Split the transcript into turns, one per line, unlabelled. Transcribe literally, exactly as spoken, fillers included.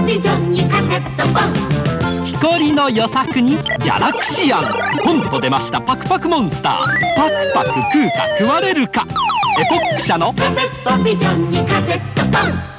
ビジョンにカセットボン。
木こりの予作にギャラクシアン。ポンと出ましたパクパクモンスター。パクパク食うか食われるか。エポック社の
カセットビジョンにカセットボン。